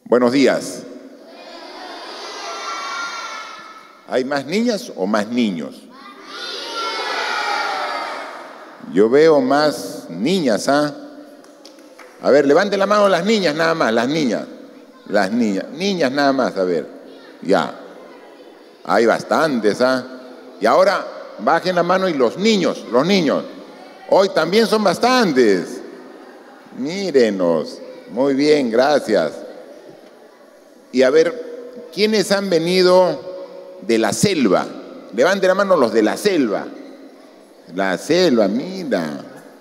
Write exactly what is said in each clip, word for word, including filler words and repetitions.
Buenos días. ¿Hay más niñas o más niños? Yo veo más niñas, ¿ah? A ver, levanten la mano las niñas nada más, las niñas. Las niñas, niñas nada más, a ver. Ya. Hay bastantes, ¿ah? Y ahora bajen la mano y los niños, los niños. Hoy también son bastantes. Mírenos. Muy bien, gracias. Y a ver, ¿quiénes han venido de la selva? Levanten la mano los de la selva. La selva, mira.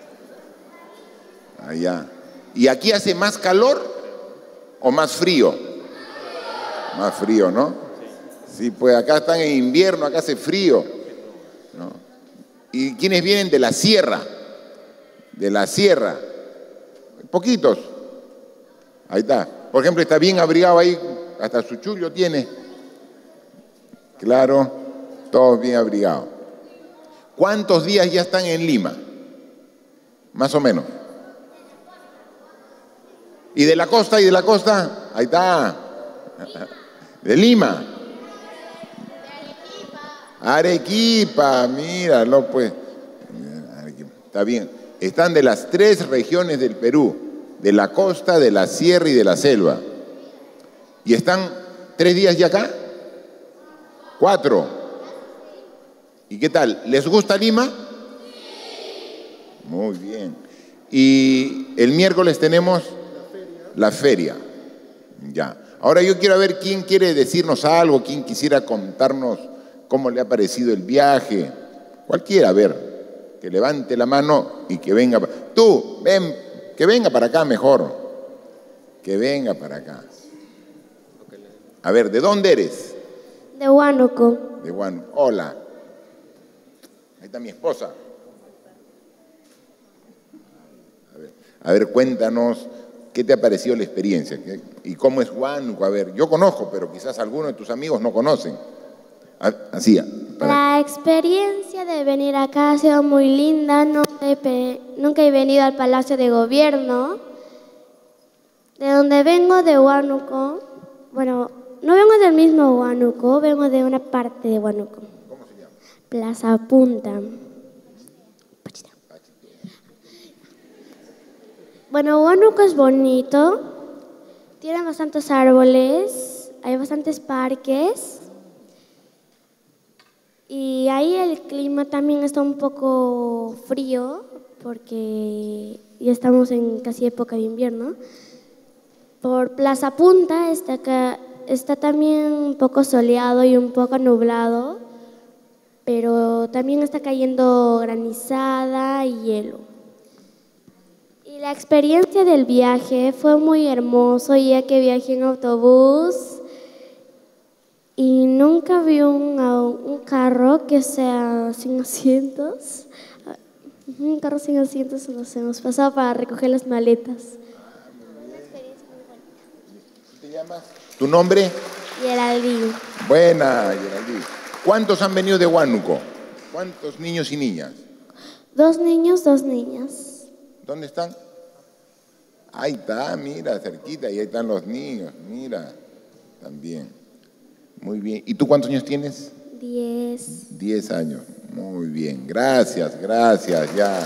Allá. ¿Y aquí hace más calor o más frío? Más frío, ¿no? Sí, pues acá están en invierno, acá hace frío, ¿no? ¿Y quiénes vienen de la sierra? De la sierra. Poquitos. Ahí está. Por ejemplo, está bien abrigado ahí, hasta su chullo tiene. Claro, todos bien abrigados. ¿Cuántos días ya están en Lima? Más o menos. ¿Y de la costa? ¿Y de la costa? Ahí está. De Lima. Arequipa, míralo pues. Está bien. Están de las tres regiones del Perú, de la costa, de la sierra y de la selva. ¿Y están tres días ya acá? Cuatro. ¿Y qué tal? ¿Les gusta Lima? Sí. Muy bien. Y el miércoles tenemos la feria. Ya. Ahora yo quiero ver quién quiere decirnos algo, quién quisiera contarnos cómo le ha parecido el viaje. Cualquiera, a ver. Que levante la mano y que venga. Tú, ven, que venga para acá mejor. Que venga para acá. A ver, ¿de dónde eres? De Huánuco. De Huánuco. Hola. Ahí está mi esposa. A ver, a ver, cuéntanos qué te ha parecido la experiencia y cómo es Huánuco. A ver, yo conozco, pero quizás algunos de tus amigos no conocen. Así. La experiencia de venir acá ha sido muy linda. No he, nunca he venido al Palacio de Gobierno. De donde vengo, de Huánuco. Bueno, no vengo del mismo Huánuco, vengo de una parte de Huánuco. ¿Cómo se llama? Plaza Punta. Bueno, Huánuco es bonito. Tiene bastantes árboles, hay bastantes parques. Y ahí el clima también está un poco frío, porque ya estamos en casi época de invierno. Por Plaza Punta está, acá, está también un poco soleado y un poco nublado, pero también está cayendo granizada y hielo. Y la experiencia del viaje fue muy hermoso, ya que viajé en autobús y nunca vi un, un carro que sea sin asientos. Un carro sin asientos nos hemos pasado para recoger las maletas. ¿Te llamas? ¿Tu nombre? Geraldine. Buena, Geraldine. ¿Cuántos han venido de Huánuco? ¿Cuántos niños y niñas? Dos niños, dos niñas. ¿Dónde están? Ahí está, mira, cerquita, y ahí están los niños, mira, también. Muy bien. ¿Y tú cuántos años tienes? Diez. Diez años. Muy bien. Gracias, gracias, ya.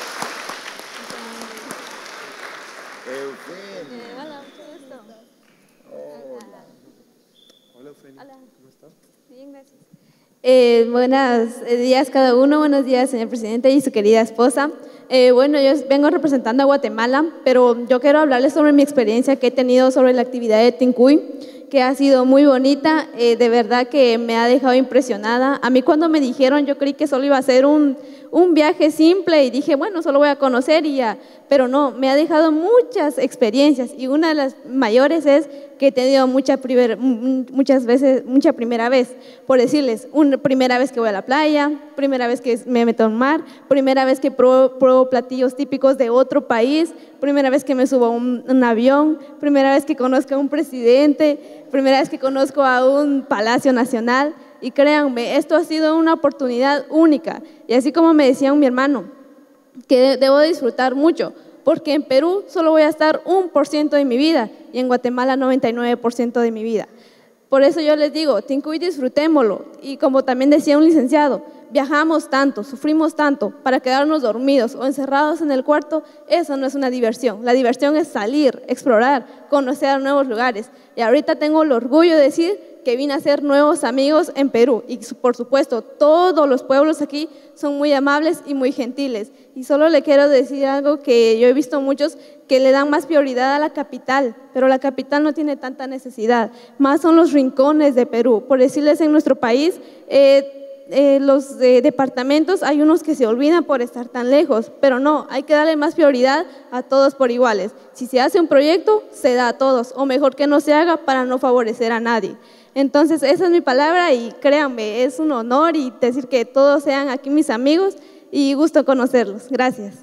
Eugenia. Eh, hola, mucho gusto. Hola. Hola, Eugenia. Hola. ¿Cómo estás? Bien, gracias. Eh, buenos días cada uno, buenos días señor presidente y su querida esposa. Eh, bueno, yo vengo representando a Guatemala, pero yo quiero hablarles sobre mi experiencia que he tenido sobre la actividad de Tincuy, que ha sido muy bonita, eh, de verdad que me ha dejado impresionada. A mí cuando me dijeron, yo creí que solo iba a ser un, un viaje simple y dije, bueno, solo voy a conocer y ya, pero no, me ha dejado muchas experiencias y una de las mayores es que he tenido mucha primer, muchas veces, mucha primera vez, por decirles, una primera vez que voy a la playa, primera vez que me meto al mar, primera vez que pruebo, pruebo platillos típicos de otro país, primera vez que me subo a un, un avión, primera vez que conozco a un presidente, primera vez que conozco a un Palacio Nacional y créanme, esto ha sido una oportunidad única y así como me decía mi hermano, que debo disfrutar mucho, porque en Perú solo voy a estar un por ciento de mi vida y en Guatemala noventa y nueve por ciento de mi vida. Por eso yo les digo, Tincuy, disfrutémoslo. Y como también decía un licenciado, viajamos tanto, sufrimos tanto para quedarnos dormidos o encerrados en el cuarto. Eso no es una diversión. La diversión es salir, explorar, conocer nuevos lugares. Y ahorita tengo el orgullo de decir que vine a hacer nuevos amigos en Perú. Y por supuesto, todos los pueblos aquí son muy amables y muy gentiles. Y solo le quiero decir algo que yo he visto muchos que le dan más prioridad a la capital, pero la capital no tiene tanta necesidad. Más son los rincones de Perú. Por decirles, en nuestro país, eh, eh, los eh, departamentos, hay unos que se olvidan por estar tan lejos, pero no, hay que darle más prioridad a todos por iguales. Si se hace un proyecto, se da a todos, o mejor que no se haga para no favorecer a nadie. Entonces, esa es mi palabra y créanme, es un honor y decir que todos sean aquí mis amigos y gusto conocerlos. Gracias.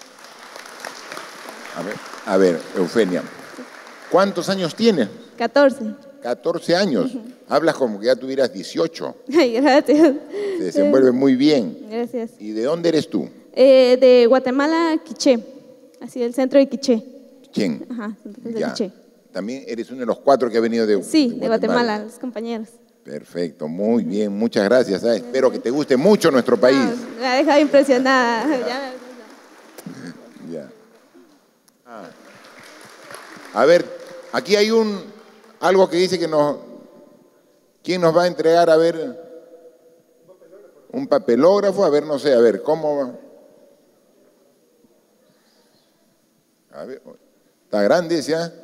A ver, a ver, Eufenia, ¿cuántos años tienes? catorce. catorce años. Uh-huh. Hablas como que ya tuvieras dieciocho. Ay, gracias. Se desenvuelve muy bien. Gracias. ¿Y de dónde eres tú? Eh, de Guatemala, Quiché, así del centro de Quiché. ¿Quién? Ajá, de ya. Quiché. También eres uno de los cuatro que ha venido de, sí, de Guatemala. de Guatemala, los compañeros. Perfecto, muy bien, muchas gracias. ¿eh? Espero que te guste mucho nuestro país. No, me ha dejado impresionada. ya. ya. Ah. A ver, aquí hay un algo que dice que nos... ¿Quién nos va a entregar? A ver, un papelógrafo, a ver, no sé, a ver, ¿cómo va? A ver, está grande ese, ¿eh?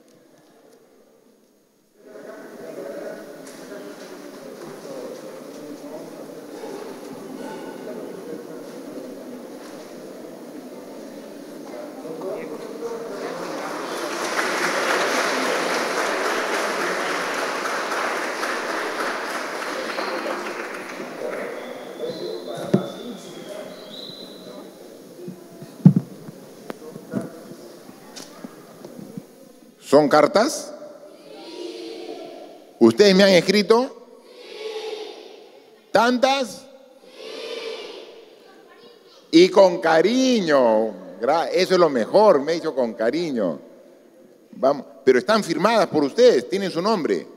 ¿Son cartas? Sí. ¿Ustedes me han escrito? Sí. ¿Tantas? Sí. Y con cariño. Eso es lo mejor, me he dicho con cariño. Vamos. Pero están firmadas por ustedes, tienen su nombre.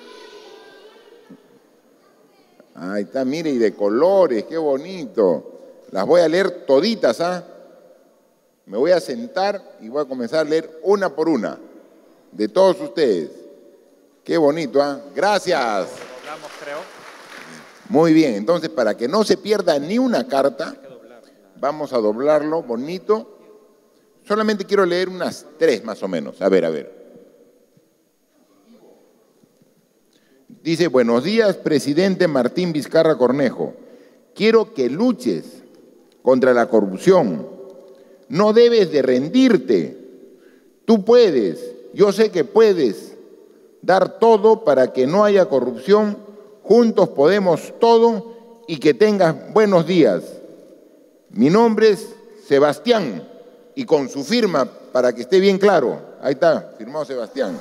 Ahí está, mire, y de colores, qué bonito. Las voy a leer toditas, ¿ah? Me voy a sentar y voy a comenzar a leer una por una. De todos ustedes. Qué bonito, ¿ah? ¿eh? Gracias. Doblamos, creo. Muy bien, entonces para que no se pierda ni una carta, vamos a doblarlo bonito. Solamente quiero leer unas tres más o menos. A ver, a ver. Dice, buenos días, presidente Martín Vizcarra Cornejo. Quiero que luches contra la corrupción. No debes de rendirte. Tú puedes. Yo sé que puedes dar todo para que no haya corrupción. Juntos podemos todo y que tengas buenos días. Mi nombre es Sebastián y con su firma, para que esté bien claro. Ahí está, firmado Sebastián.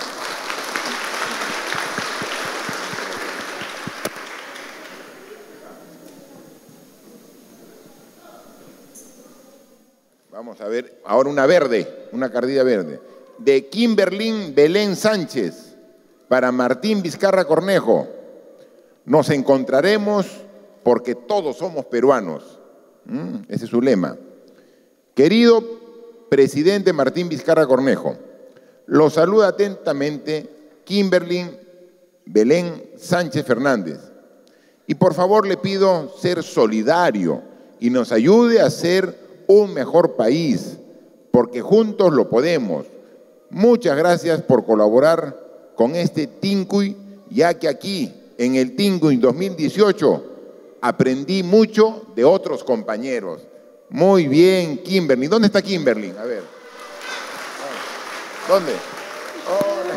Vamos a ver, ahora una verde, una cartilla verde. De Kimberlyn Belén Sánchez, para Martín Vizcarra Cornejo. Nos encontraremos porque todos somos peruanos. ¿Mm? Ese es su lema. Querido presidente Martín Vizcarra Cornejo, lo saluda atentamente Kimberlyn Belén Sánchez Fernández. Y por favor le pido ser solidario y nos ayude a ser un mejor país, porque juntos lo podemos. Muchas gracias por colaborar con este Tincuy, ya que aquí, en el Tincuy dos mil dieciocho, aprendí mucho de otros compañeros. Muy bien, Kimberly. ¿Dónde está Kimberly? A ver. ¿Dónde? Hola.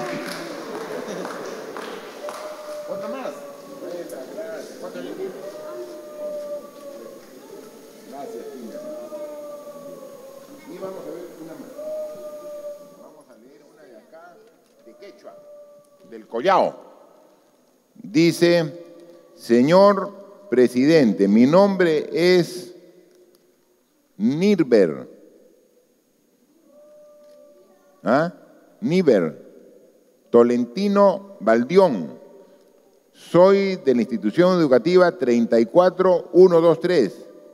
¿Otra más? Gracias. ¿Cuánto le quieres? Gracias, Kimberly. Y vamos a ver una más. Vamos a leer una de acá, de quechua, del Collao. Dice, señor presidente, mi nombre es Nirber. ¿Ah? Níber, Tolentino Baldión. Soy de la institución educativa treinta y cuatro mil ciento veintitrés.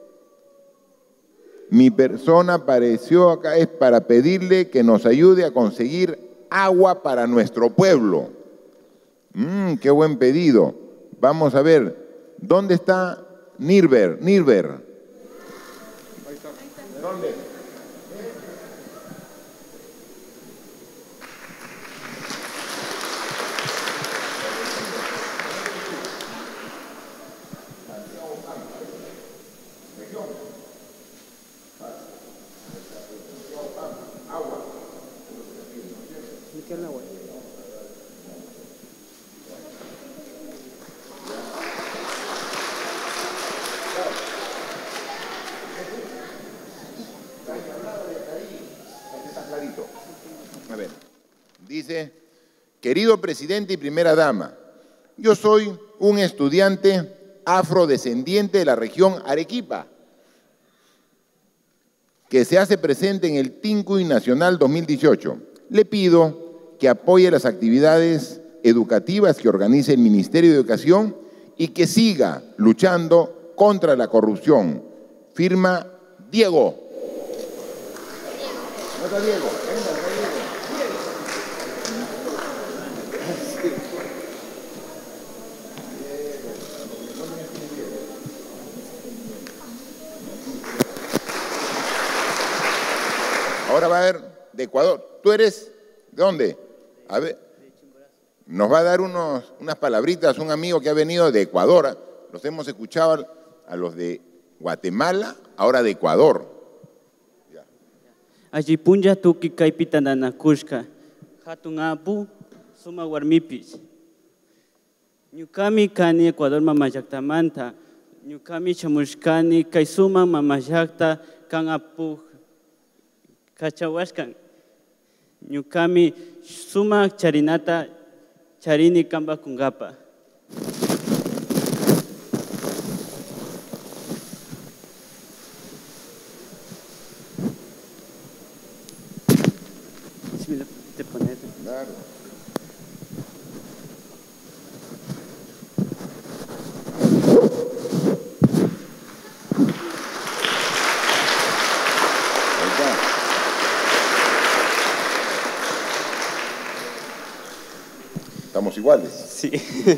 Mi persona apareció acá es para pedirle que nos ayude a conseguir agua para nuestro pueblo. Mmm, qué buen pedido. Vamos a ver, ¿dónde está Nirber? Nirber. Ahí está. ¿Dónde? A ver, dice, querido presidente y primera dama, yo soy un estudiante afrodescendiente de la región Arequipa, que se hace presente en el Tincuy Nacional dos mil dieciocho. Le pido que apoye las actividades educativas que organiza el Ministerio de Educación y que siga luchando contra la corrupción. Firma Diego. ¿No está Diego? Venga, está Diego. Ahora va a haber de Ecuador. ¿Tú eres de dónde? A ver, nos va a dar unos, unas palabritas un amigo que ha venido de Ecuador. Los hemos escuchado a los de Guatemala, ahora de Ecuador. Allí punja tuki kaipitanana kushka, hatun apu, suma warmipis. Ñukami kani Ecuador mamayaktamanta, ñukami chamushkani kaisuma mamayakta kan apu kachawashkan. Ñukami suma charinata charini kamba kungapa. Te pones. Claro. Estamos iguales. Sí.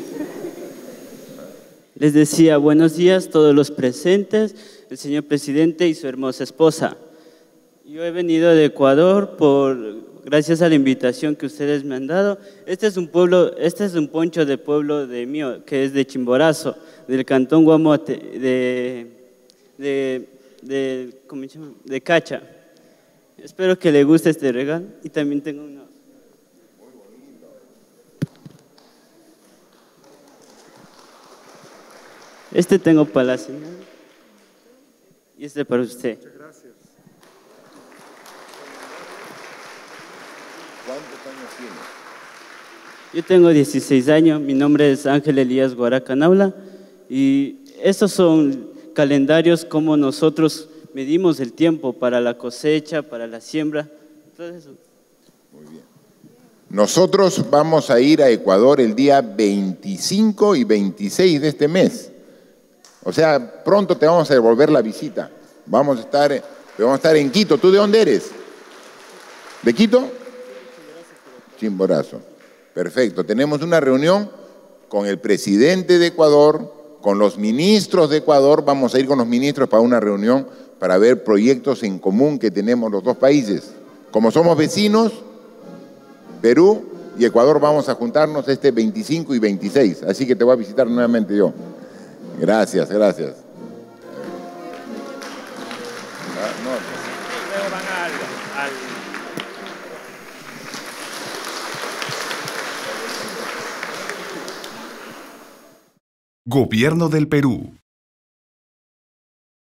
Les decía, buenos días todos los presentes, el señor presidente y su hermosa esposa. Yo he venido de Ecuador por... Gracias a la invitación que ustedes me han dado. Este es un pueblo, este es un poncho de pueblo de mío, que es de Chimborazo, del cantón Guamote, de, de, de, ¿cómo se llama? De Cacha. Espero que le guste este regalo. Y también tengo uno. Muy bonito. Este tengo para la señora. Y este para usted. Muchas gracias. ¿Cuántos años tienes? Yo tengo dieciséis años, mi nombre es Ángel Elías Guaracanaula y estos son calendarios como nosotros medimos el tiempo para la cosecha, para la siembra, todo eso. Muy bien. Nosotros vamos a ir a Ecuador el día veinticinco y veintiséis de este mes. O sea, pronto te vamos a devolver la visita. Vamos a estar, vamos a estar en Quito. ¿Tú de dónde eres? ¿De Quito? Chimborazo. Perfecto. Tenemos una reunión con el presidente de Ecuador, con los ministros de Ecuador. Vamos a ir con los ministros para una reunión para ver proyectos en común que tenemos los dos países. Como somos vecinos, Perú y Ecuador vamos a juntarnos este veinticinco y veintiséis. Así que te voy a visitar nuevamente yo. Gracias, gracias. Luego van al... al... Gobierno del Perú.